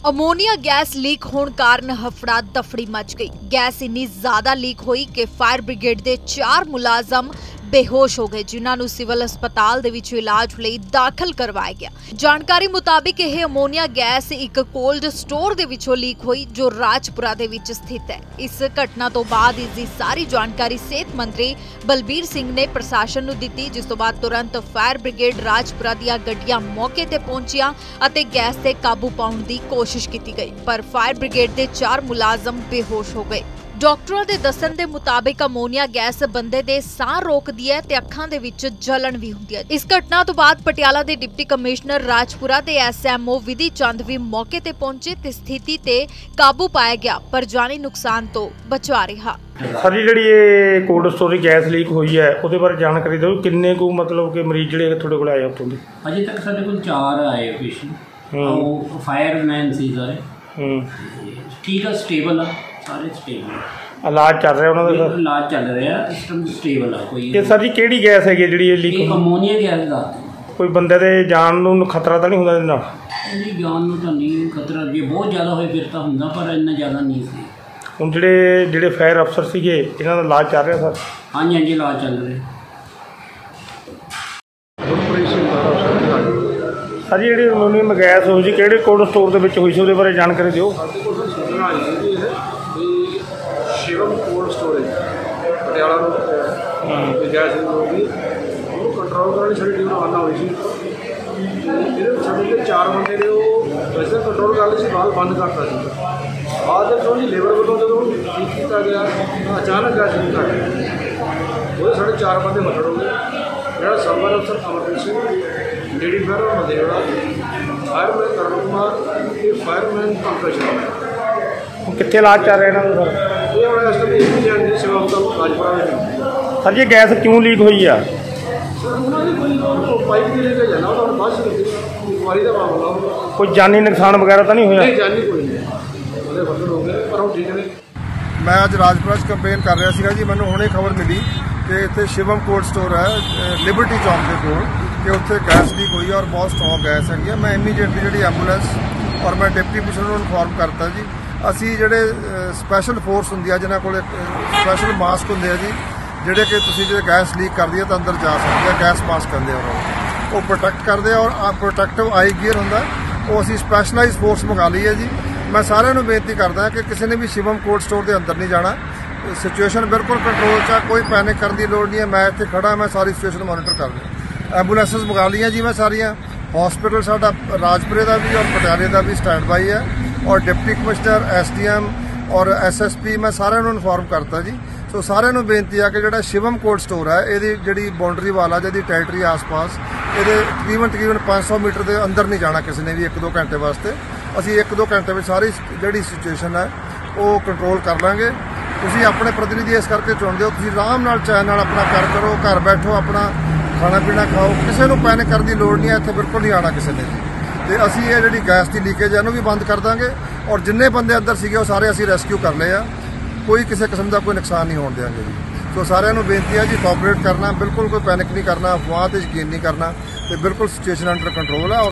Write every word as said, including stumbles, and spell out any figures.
Ammonia gas leak होने कारण हफड़ा दफड़ी much गई। गैस इन्नी ज्यादा लीक हुई कि फायर ब्रिगेड के चार मुलाजम बेहोश हो गए, जिन्हां नूं सिविल अस्पताल दे विच इलाज लई दाखिल करवाया गया। जानकारी मुताबिक यह अमोनिया गैस एक कोल्ड स्टोर दे विचों लीक हुई जो राजपुरा दे विच स्थित है। इस घटना तो बाद इसकी सारी जानकारी सेहत मंत्री बलबीर सिंह ने प्रशासन नूं दित्ती, जिस तो बाद तुरंत फायर ब्रिगेड राजपुरा दीआं गड्डियां मौके ते पहुंचियां अते गैस ते काबू पाउण दी कोशिश की गई, पर फायर ब्रिगेड के चार मुलाजम बेहोश हो गए। डॉक्टरों के दस्सण के मुताबिक अमोनिया गैस बंदे दे साह रोकदी है ते अखां दे विच जलन भी हुंदी है। इस घटना तो बाद पटियाला के डिप्टी कमिश्नर राजपुरा ते एस एम ओ विधि चंद भी मौके ते पहुंचे ते स्थिति ते काबू पाया गया, पर जानी नुकसान तो बचा रहा। सर जी जी ये कोल्ड स्टोर गैस लीक हुई है उसदे बारे जानकारी दो, किन्ने को मतलब कि मरीज जिहड़े तुहाडे कोल आए उत्थों दे? अजे तक साडे कोल चार आए पेशेंट, फायरमैन सी सारे ठीक है, स्टेबल है, सारे स्टेबल इलाज चल रहा उन्होंने सर? इलाज चल रहा है, सिस्टम स्टेबल है। कोई ये सर जी केड़ी गैस है जिहड़ी लीक? अमोनीया गैस दा कोई बंदे दे जान नूं खतरा तो नहीं हुंदा इहदे नाल? जी जान नूं तां नहीं खतरा, जे बहुत ज़्यादा होए फिर तां हुंदा, पर इन्ना ज़्यादा नहीं सी। हुण जिहड़े जिहड़े फायर अफसर सीगे इन्हां दा इलाज चल रहा सर? हाँ जी हाँ जी इलाज चल रहा। सर जी जी अमोनियम गैस हुई जी किहड़े कोल्ड स्टोर दे विच हुई सी उसदे बारे जानकारी दिओ। Shivam cold storage Patiala road gas होगी वो कंट्रोल करने साड़ी टीम रवाना हुई सी। ये चार बंदे ने वैसे कंट्रोल कर ली, बाल बंद करता सी। बाद जो जी लेबर वालों जो ठीक किया गया अचानक गैस लीक कर गया, वो साढ़े चार बंदे मरड़ हो गए। मेरा सर्वर अफसर अमरप्रीत सिंह, लेडी फायर मदेवड़ा, फायरमैन करण कुमार, ये फायरमैन पंकज शर्मा। कितने इलाज चल रहे हैं सर? सर जी गैस क्यों लीक हुई है? कोई जानी नुकसान वगैरह तो नहीं हुआ? मैं अज राजपुरा कंपेन कर रहा था जी, मैंने हुणे खबर मिली कि इतने शिवम कोल्ड स्टोर है लिबर्टी चौक के कोल कि उत्थे गैस लीक हुई है और बहुत स्ट्रॉन्ग गैस है। मैं इमीडिएटली जी एंबूलेंस और मैं डिप्टी कमिश्नर को इनफॉर्म करता जी। ਅਸੀਂ ਜਿਹੜੇ ਸਪੈਸ਼ਲ ਫੋਰਸ ਹੁੰਦੀ ਆ ਜਿਨ੍ਹਾਂ ਕੋਲ ਸਪੈਸ਼ਲ ਮਾਸਕ ਹੁੰਦੇ ਆ ਜੀ, ਜਿਹੜੇ ਕਿ ਤੁਸੀਂ ਜੇ ਗੈਸ ਲੀਕ ਕਰਦੀ ਹੈ ਤਾਂ ਅੰਦਰ ਜਾ ਸਕਦੇ ਆ, ਗੈਸ ਮਾਸਕ ਕਹਿੰਦੇ ਆ ਉਹ ਉਹ ਪ੍ਰੋਟੈਕਟ ਕਰਦੇ ਆ। ਔਰ ਆ ਪ੍ਰੋਟੈਕਟਿਵ ਆਈ ਗੀਅਰ ਹੁੰਦਾ ਉਹ ਅਸੀਂ ਸਪੈਸ਼ਲਾਈਜ਼ ਫੋਰਸ ਮੰਗਾ ਲਈ ਹੈ ਜੀ। ਮੈਂ ਸਾਰਿਆਂ ਨੂੰ ਬੇਨਤੀ ਕਰਦਾ ਕਿ ਕਿਸੇ ਨੇ ਵੀ ਸ਼ਿਵਮ ਕੋਲਡ ਸਟੋਰ ਦੇ ਅੰਦਰ ਨਹੀਂ ਜਾਣਾ। ਸਿਚੁਏਸ਼ਨ ਬਿਲਕੁਲ ਕੰਟਰੋਲ 'ਚ ਆ, ਕੋਈ ਪੈਨਿਕ ਕਰਨ ਦੀ ਲੋੜ ਨਹੀਂ ਹੈ। ਮੈਂ ਇੱਥੇ ਖੜਾ, ਮੈਂ ਸਾਰੀ ਸਿਚੁਏਸ਼ਨ ਮੋਨੀਟਰ ਕਰ ਰਿਹਾ। ਐਂਬੂਲੈਂਸਿਸ ਮੰਗਾ ਲਈਆਂ ਜੀ ਮੈਂ ਸਾਰੀਆਂ। हॉस्पिटल साडा राजपुरे का भी और पटियाले का भी स्टैंड बाई है, और deputy commissioner S D M और एस एस पी मैं सारे इनफॉर्म करता जी। सो सारे बेनती है कि जो शिवम कोल्ड स्टोर है ये जी बाउंड्री वाला जी टैरिटरी आस पास ये तकरीबन तकरीबन पाँच सौ मीटर के अंदर नहीं जाना किसी ने भी एक दो घंटे वास्ते। असी एक दो घंटे में सारी जी सिचुएशन है वो कंट्रोल कर लेंगे। तुम अपने प्रतिनिधि इस करके चुनते हो, तुम आराम नाल चैन नाल अपना कर करो, घर बैठो, अपना खाना पीना खाओ, किसी को पैनिक करने की लोड़ नहीं है। इतने बिल्कुल नहीं आना किसी ने जी। तो असी ये जी गैस की लीकेज है भी बंद कर देंगे, और जिन्ने बंदे अंदर सीगे वो सारे असी रेस्क्यू कर ले आ, कोई किसी किस्म का कोई नुकसान नहीं होने देंगे जी। तो सारे बेनती है जी कोऑपरेट करना, बिल्कुल कोई पैनिक नहीं करना, अफवाह पर यकीन नहीं करना, तो बिल्कुल सिचुएशन अंडर कंट्रोल है।